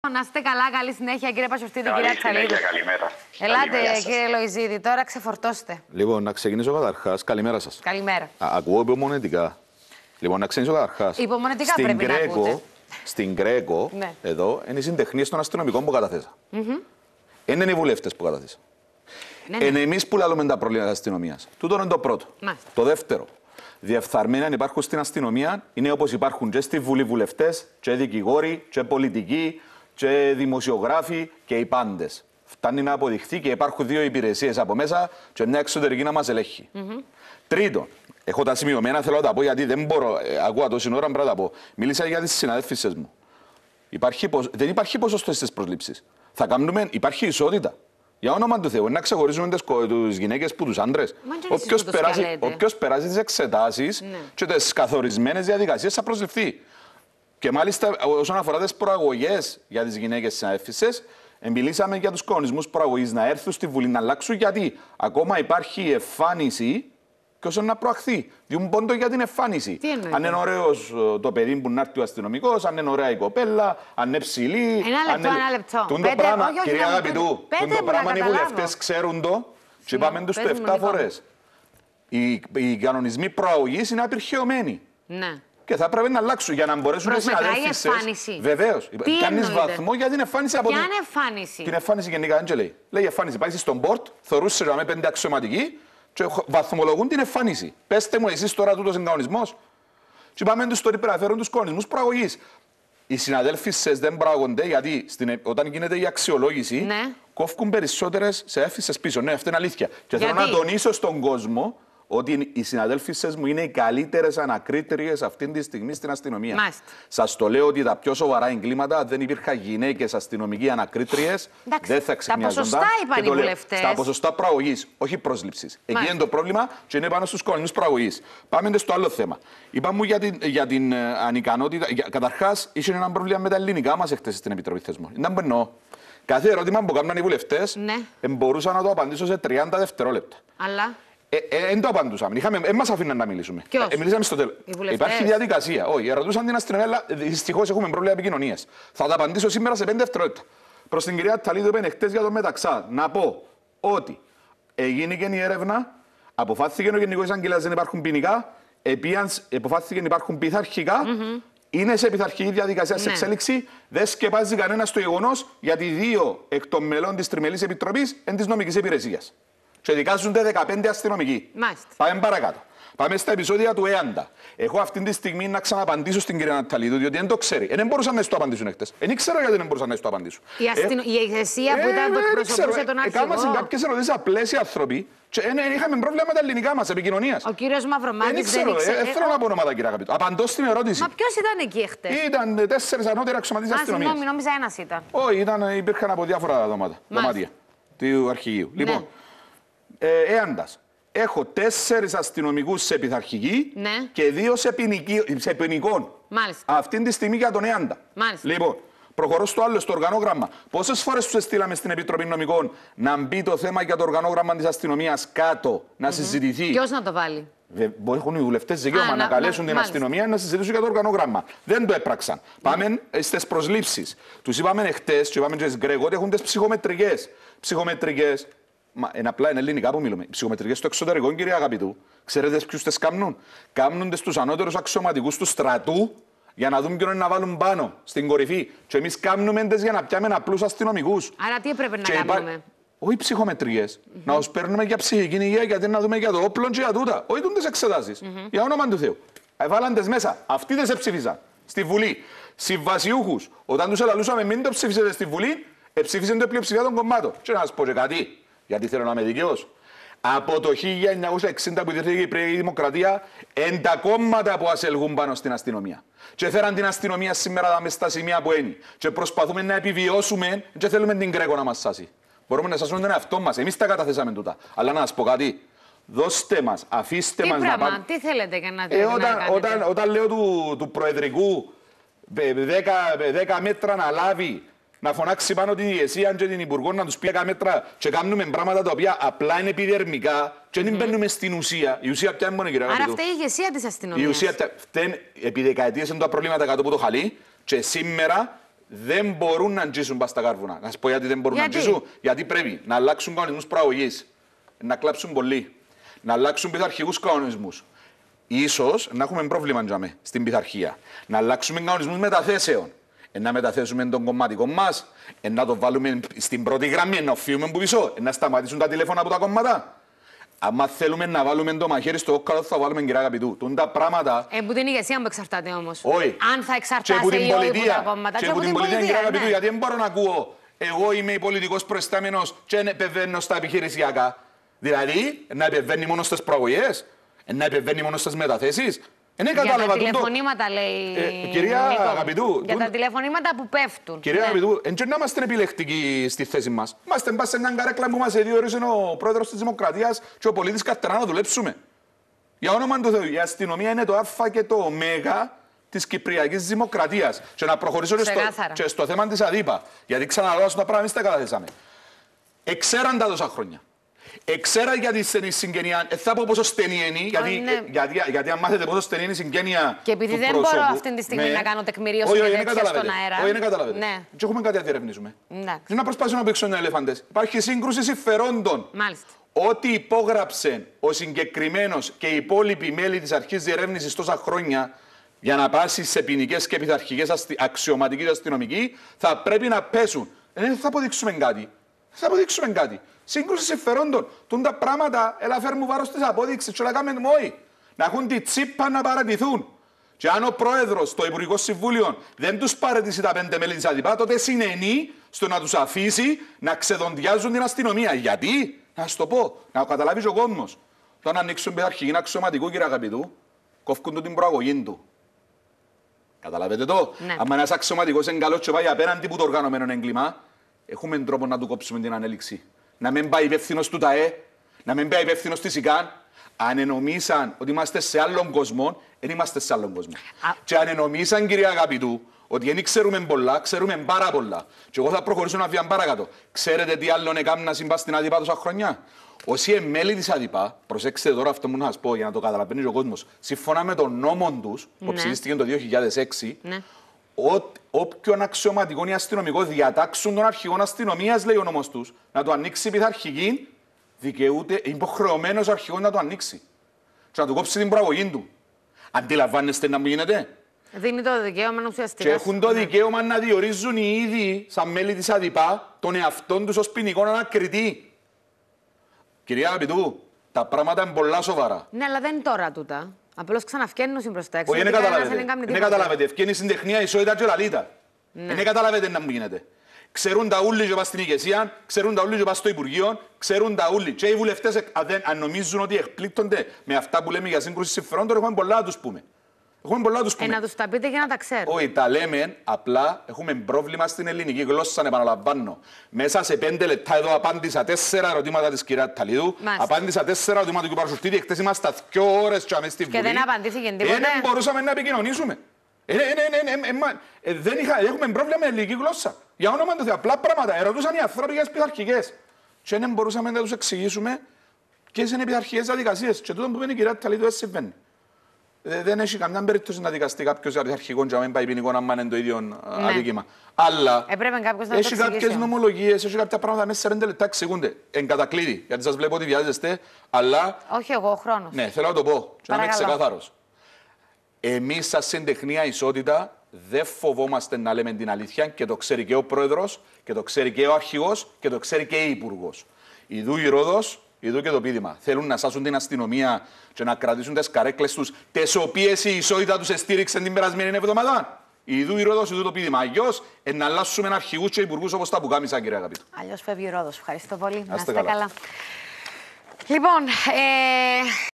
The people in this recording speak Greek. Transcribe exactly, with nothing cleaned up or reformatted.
Να είστε καλά, καλή συνέχεια κύριε Πασιωστήτη, κυρία Τσαλίδου. Καλημέρα. Ελάτε καλημέρα κύριε Λοϊζίδη, τώρα ξεφορτώστε. Λοιπόν, να ξεκινήσω καταρχάς. Καλημέρα σας. Καλημέρα. Α, ακούω υπομονετικά. Λοιπόν, να ξεκινήσω καταρχάς. Υπομονετικά στην πρέπει Γκρέκο, να ακούτε. Στην Γκρέκο, ναι. εδώ, είναι οι συντεχνίες των αστυνομικών που καταθέσα. Mm-hmm. Είναι οι βουλευτές που καταθέσα. Ναι, ναι. Είναι εμείς που λαλούμε τα προβλήματα της αστυνομίας. Τούτο είναι το πρώτο. Μάλιστα. Το δεύτερο. Διεφθαρμένα αν υπάρχουν στην αστυνομία είναι όπως υπάρχουν και στη Βουλή βουλευτές, και δικηγόροι, και πολιτικοί, και δημοσιογράφοι και οι πάντες. Φτάνει να αποδειχθεί και υπάρχουν δύο υπηρεσίες από μέσα και μια εξωτερική να μας ελέγχει. Mm-hmm. Τρίτον, έχω τα σημειωμένα, θέλω να τα πω γιατί δεν μπορώ, ε, ακούω τόση ώρα πρέπει να τα πω. Μίλησα για τις συναδέλφισες μου. Υπάρχει, δεν υπάρχει ποσοστό στις προσλήψεις. Θα κάνουμε, υπάρχει ισότητα. Για όνομα του Θεού, να ξεχωρίζουμε τις γυναίκες που τους άντρες. Όποιος περάσει, περάσει τις εξετάσεις ναι. και τις καθορισμένες διαδικασίες θα προσληφθεί. Και μάλιστα όσον αφορά τις προαγωγές για τις γυναίκες συναδέλφισες, μιλήσαμε για τους κανονισμούς προαγωγής να έρθουν στη Βουλή να αλλάξουν γιατί ακόμα υπάρχει εμφάνιση και όσο να προαχθεί. Διούν πόντο για την εμφάνιση. Αν είναι ωραίος το παιδί που να έρθει ο αστυνομικός, αν είναι ωραία η κοπέλα, αν είναι ψηλή. Ένα λεπτό, αν... ένα λεπτό. Τούν το πράγμα, κυρία Αγαπητού, το πράγμα οι βουλευτές ξέρουν το και είπαμε τους το επτά φορές. Οι, οι κανονισμοί προαγωγής είναι απειρχαιωμένοι. Ναι. Και θα πρέπει να αλλάξουν για να μπορέσουν να συναδέλφισες. Βεβαίως. Κάνεις βαθμό για την εμφάνιση από την. Ποια είναι εμφάνιση? Την εμφάνιση γενικά δεν και λέει. Λέει εμφάνιση. Πάει στον πόρτ, θεωρούσε με πέντε αξιωματικοί και βαθμολογούν την εμφάνιση. Πέστε μου εσείς τώρα τούτος είναι κανονισμός. Και πάμε τους τώρα να φέρουν τους κανονισμούς προαγωγής. Οι συναδέλφισες δεν προαγονται γιατί στην, όταν γίνεται η αξιολόγηση ναι. κόφκουν περισσότερες σε έφυσες πίσω. Ναι, αυτό είναι αλήθεια. Και γιατί? Θέλω να τονίσω στον κόσμο ότι οι συναδέλφισες μου είναι οι καλύτερες ανακρίτριες αυτή τη στιγμή στην αστυνομία. Μάλιστα. Σας το λέω ότι τα πιο σοβαρά εγκλήματα δεν υπήρχαν γυναίκες αστυνομικοί ανακρίτριες. Δεν θα ξεχνιάζονταν. Τα ποσοστά είπαν οι βουλευτές. Στα ποσοστά προαγωγής, όχι πρόσληψης. Εκεί είναι το πρόβλημα και είναι πάνω στους κανονισμούς προαγωγής. Πάμε στο άλλο θέμα. Είπαμε για την, για την ανικανότητα. Καταρχάς, είχε ένα πρόβλημα με τα ελληνικά μας εχθές στην Επιτροπή Θεσμών. Δεν εννοώ. Κάθε ερώτημα που κάνουν οι βουλευτές ναι. μπορούσα να το απαντήσω σε τριάντα δευτερόλεπτα. Αλλά. Δεν ε, ε, το απαντούσαμε. Δεν μας αφήναν να μιλήσουμε. Ποιος? Ε, μιλήσαμε στο τέλος. Υπάρχει διαδικασία. Όχι, ερωτούσαν την αστυνομία, αλλά δυστυχώς έχουμε πρόβλημα επικοινωνίας. Θα τα απαντήσω σήμερα σε πέντε δευτερόλεπτα. Προς την κυρία Τσαλίδου, είπαν χτες για το Μεταξά. Να πω ότι έγινε και η έρευνα, αποφάθηκε ο Γενικός Εισαγγελέας δεν υπάρχουν ποινικά, αποφάθηκε να υπάρχουν πειθαρχικά. Mm-hmm. Είναι σε πειθαρχική διαδικασία σε ναι. εξέλιξη. Δεν σκεπάζει κανένα το γεγονός γιατί δύο εκ των μελών της Τριμελής Επιτροπής είναι της νομικής υπηρεσίας. Και δικάζονται δεκαπέντε αστυνομικοί. Μάλιστα. Πάμε παρακάτω. Πάμε στα επεισόδια του ΕΑΝΤΑ. Εγώ αυτή τη στιγμή να ξαναπαντήσω στην κυρία Ναταλίδου, διότι δεν το ξέρει. Δεν μπορούσαν να σου το απαντήσουν χτες. Δεν ήξερα γιατί δεν μπορούσαν να σου το απαντήσουν. Η, αστυνο... ε, η ηγεσία που ήταν ε, που εκπροσωπούσε τον αρχηγό. Έκαναν κάποιες ερωτήσεις απλές οι άνθρωποι και ε, είχαμε πρόβλημα με τα ελληνικά μας επικοινωνίας. Ο κύριος Μαυρομάτης δεν ήξερε. Δεν θέλω να πω ονόματα, κύριε Αγαπητό. Απαντώ στην ερώτηση. Μα ποιος ήταν εκεί χτες? Ήταν τέσσερις ανώτεροι αξιωματείς αστυνομίας. Συγγνώμη, νόμιζα ένας ήταν. Όχι, υπήρχαν από διάφορα δωμάτια του αρχηγείου. Λοιπόν. Ε, Έαντας. Έχω τέσσερις αστυνομικούς σε πειθαρχική ναι. και δύο σε, ποινική, σε ποινικών. Μάλιστα. Αυτή τη στιγμή για τον Έαντα. Μάλιστα. Λοιπόν, προχωρώ στο άλλο, στο οργανόγραμμα. Πόσες φορές τους στείλαμε στην Επιτροπή Νομικών να μπει το θέμα για το οργανόγραμμα της αστυνομίας κάτω, να mm-hmm. συζητηθεί. Ποιος να το βάλει? Μπορεί έχουν οι βουλευτές δικαίωμα να, να καλέσουν να, την μάλιστα. αστυνομία να συζητήσουν για το οργανόγραμμα. Δεν το έπραξαν. Mm. Πάμε στις προσλήψεις. Τους είπαμε χτες, και είπαμε στις Γκρέκο, ότι έχουν τις ψυχομετρικές. Ψυχομετρικές. Μα είναι απλά είναι ελληνικά που μιλούμε. Οι ψυχομετρικές στο εξωτερικό, κύριε Αγαπητού, ξέρετε ποιους τις κάνουν? Κάνουν στους ανώτερους αξιωματικούς του στρατού για να δουν ποιον είναι να βάλουν πάνω στην κορυφή. Και εμείς κάνουμε τις για να πιάμε απλούς αστυνομικούς. Άρα τι έπρεπε να και κάνουμε? Υπά... Όχι ψυχομετρίες. Mm-hmm. Να τους παίρνουμε για ψυχική υγεία, γιατί να δούμε για το όπλο και για τούτα. Όχι τούτες εξετάσεις. Mm-hmm. Για όνομα του Θεού. Έβαλαν τις μέσα. Αυτοί δεν σε ψήφισαν στη Βουλή. Συμβασιούχους. Όταν τους ελαλούσαμε μην το ψήφισετε στη Βουλή, ψήφισαν το πλειοψηφία των κομμάτων. Και να σας πω και κάτι. Γιατί θέλω να είμαι δικαίος. Από το χίλια εννιακόσια εξήντα που ιδρύθηκε η Πρεσβευτική Δημοκρατία, εν τα κόμματα που ασελγούν πάνω στην αστυνομία. Και φέραν την αστυνομία σήμερα μες στα σημεία που είναι. Και προσπαθούμε να επιβιώσουμε και θέλουμε την Γκρέκο να μας σάσει. Μπορούμε να σάσουμε τον εαυτό μας. Εμείς τα καταθέσαμε τούτα. Αλλά να σας πω κάτι. Δώστε μας, αφήστε τι μας πράγμα, να πάμε. Τι θέλετε για να, ε, να όταν, όταν, όταν λέω του, του Προεδρικού δέκα μέτρα να λάβει, να φωνάξει πάνω την ηγεσία και την Υπουργό να τους πει δέκα μέτρα και κάνουμε πράγματα τα οποία απλά είναι επιδερμικά και δεν mm. μπαίνουμε στην ουσία. Η ουσία πια είναι μόνο, κύριε Αγαπητού. Άρα αυτή η ηγεσία της αστυνομίας. Η ουσία φταίνει επί δεκαετίες είναι τα προβλήματα κάτω από το χαλί και σήμερα δεν μπορούν να αγγίσουν πας στα κάρβουνα. Να σας πω γιατί δεν μπορούν γιατί? να αγγίσουν. Γιατί πρέπει να αλλάξουν κανονισμούς προαγωγής, να κλάψουν πολύ, να αλλάξουν πειθαρχικούς κανονισμούς. Ίσως να έχουμε πρόβλημα τζάμε, στην πειθαρχία. Να αλλάξουμε κανονισμούς μεταθέσεων. Να μεταθέσουμε τον κομματικό μας, να το βάλουμε στην πρώτη γραμμή, να οφείλουμε που πίσω, να σταματήσουν τα τηλέφωνα από τα κόμματα. Αν θέλουμε να βάλουμε το μαχαίρι στο όκκαλο, θα βάλουμε, κυρία Αγαπητού. Τούν τα πράγματα. Ε, που την ηγεσία μου εξαρτάται όμως. Όχι. Αν θα εξαρτάται η ή όχι από τα κόμματα. Και από την πολιτεία, κυρία Αγαπητού, γιατί δεν μπορώ να ακούω. Εγώ είμαι πολιτικός προϊστάμενος και επεμβαίνω στα επιχειρησιακά. Δηλαδή, να επεμβαίνει μόνο στις προαγωγές, να επεμβαίνει μόνο στις μεταθέσεις. Για τα τηλεφωνήματα, το... λέει. Ε, κυρία Αγαπητού. Για τα τηλεφωνήματα που πέφτουν. Κυρία ναι. Αγαπητού, δεν να είμαστε επιλεκτικοί στη θέση μας. Είμαστε μπας σε έναν καρέκλα που μας διορίζει ο πρόεδρος της Δημοκρατίας και ο πολίτης καρτερά να δουλέψουμε. Για όνομα του Θεού, η αστυνομία είναι το Α και το Ω της Κυπριακής Δημοκρατίας. Και να προχωρήσω και στο, και στο θέμα της ΑΔΥΠΑ. Γιατί ξαναλέω τα πράγματα εμείς τα καταθέσαμε. Εξέραν τα τόσα χρόνια. Εξέρα για τη στενή συγγένεια, ε, θα πω πόσο στενή είναι, γιατί, ναι. ε, γιατί, γιατί αν μάθετε πόσο στενή είναι η συγγένεια. Και επειδή του δεν προσώπου, μπορώ αυτή τη στιγμή με... να κάνω τεκμηρίωση όχι, όχι, και τέτοια στον αέρα. Όχι, δεν καταλαβαίνετε. Ναι. Και έχουμε κάτι να διερευνήσουμε. Εντάξει. Να προσπαθήσουμε να παίξουμε ελεφάντες. Υπάρχει σύγκρουση συμφερόντων. Μάλιστα. Ό,τι υπόγραψε ο συγκεκριμένος και οι υπόλοιποι μέλη της αρχής διερεύνησης τόσα χρόνια για να πάσει σε ποινικές και πειθαρχικές αστι... αξιωματικοί και αστυνομικοί, θα πρέπει να πέσουν. Δεν θα αποδείξουμε κάτι. Θα αποδείξουμε κάτι. Σύγκρουση συμφερόντων. Τούν τα πράγματα, έλα φέρνουν βάρος της απόδειξης και όλα κάνουμε μόη. Να έχουν τη τσίπα να παρατηθούν. Και αν ο πρόεδρος, το Υπουργικό Συμβούλιο, δεν τους παρατήσει τα πέντε μέλη της ΑΔΥΠΑ, τότε συνενεί στο να τους αφήσει να ξεδοντιάζουν την αστυνομία. Γιατί, να σου το πω, να καταλάβει ο κόσμος. Όταν ανοίξουν πειθαρχική αξιωματικού, κύριε Αγαπητού, κόφκουν του την προαγωγή του. Καταλαβαίνετε το. Ναι. Αν ένας αξιωματικός είναι καλός και πάει απέναντι από το οργανωμένο έγκλημα, έχουμε τρόπο να του κόψουμε την ανέλυξη. Να μην πάει υπεύθυνος του ΤΑΕ, να μην πάει υπεύθυνος της ΙΚΑΝ. Αν ενομίσαν ότι είμαστε σε άλλον κόσμο, δεν είμαστε σε άλλον κόσμο. Α... Και αν ενομίσαν, κυρία Αγαπητού, ότι δεν ξέρουμε πολλά, ξέρουμε πάρα πολλά. Και εγώ θα προχωρήσω να βγει παρακάτω. Ξέρετε τι άλλον έκανα να συμπά στην ΑΔΥΠΑ τόσα χρόνια? Όσοι είναι μέλη της ΑΔΥΠΑ, προσέξτε τώρα αυτό που να σας πω για να το καταλαβαίνει ο κόσμος, σύμφωνα με τον νόμο τους, που ναι. ψηφίστηκε το δύο χιλιάδες έξι, ναι. Όποιον αξιωματικό ή αστυνομικό διατάξουν των αρχηγών αστυνομίας, λέει ο νόμος τους, να το ανοίξει πειθαρχική, δικαιούται, είναι υποχρεωμένος ο αρχηγός να το ανοίξει. Και να του κόψει την προαγωγή του. Αντιλαμβάνεστε να μου γίνεται? Δίνει το δικαίωμα ουσιαστικά. Και έχουν το δικαίωμα να διορίζουν οι ίδιοι, σαν μέλη της ΑΔΥΠΑ, τον εαυτόν τους ως ποινικό ανακριτή. Κυρία Αγαπητού, τα πράγματα είναι πολλά σοβαρά. Ναι, αλλά δεν είναι τώρα τούτα. Απλώς ξαναφκαίνουν στην προστάξη. Όχι, δεν καταλαβαίνετε. Δεν καταλαβαίνετε. Ευκαινεί στην τεχνία, ισότητα και λαλίτα. Δεν καταλαβαίνετε να μου γίνεται. Ξέρουν τα ούλοι και πας στην ηγεσία, ξέρουν τα ούλοι και πας στο Υπουργείο, ξέρουν τα ούλοι. Και οι βουλευτές, αν νομίζουν ότι εκπλήττονται με αυτά που λέμε για σύγκρουση συμφερόντων, έχουμε πολλά να τους πούμε. Έχουμε πολλά να τους πούμε. Ε, να τους τα πείτε για να τα ξέρουν. Όχι, τα λέμε, απλά έχουμε πρόβλημα στην ελληνική γλώσσα, επαναλαμβάνω. Μέσα σε πέντε λεπτά εδώ απάντησα τέσσερα ερωτήματα της κυρία Ταλίδου. Μάλιστα. Απάντησα τέσσερα ερωτήματα του κ. Παρασουρτίδη. Χτες ήμασταν δύο ώρες και αμέσως στη Βουλή. Και δεν απαντήθηκε τίποτα. Δεν μπορούσαμε να επικοινωνήσουμε. Ε, ε, ε, ε, ε, δεν είχα, έχουμε πρόβλημα με ελληνική γλώσσα. Για όνομα του Θεού, απλά πράγματα. Ερωτούσαν οι άνθρωποι για τις πειθαρχικές. Και δεν μπορούσαμε να τους εξηγήσουμε ποιες είναι οι πειθαρχικές διαδικασίες. Και τούτο που είπε η κυρία Ταλίδου δεν συμβαίνει. Δεν έχει καμιά περίπτωση να δικαστεί κάποιος αρχηγόν και να μην πάει ποινικό αν είναι το ίδιο αδίκημα. Αλλά έχει κάποιες νομολογίες, έχει κάποια πράγματα μέσα σε πέντε λεπτά εξηγούνται. Εν κατακλείδη, γιατί σας βλέπω ότι βιάζεστε, αλλά... Όχι εγώ, ο χρόνος. Ναι, θέλω να το πω και να είμαι ξεκάθαρος. Εμείς σαν συντεχνία ισότητα δεν φοβόμαστε να λέμε την αλήθεια και το ξέρει και ο πρόεδρος και το ξέρει και ο αρχηγός και το ξέρει και η υπουργός. Ιδού η Ρόδος, ιδού και το πείδημα. Θέλουν να σάσουν την αστυνομία και να κρατήσουν τις καρέκλες τους, τις οποίες η ισότητα τους εστήριξε την περασμένη εβδομάδα. Ιδού η Ρόδος, ιδού το πείδημα. Αλλιώς να αλλάσουμε αρχηγούς και υπουργούς όπως τα πουκάμισα, κύριε Αγαπήτου. Αλλιώς φεύγει η Ρόδος. Ευχαριστώ πολύ. Να είστε καλά. Λοιπόν, ε...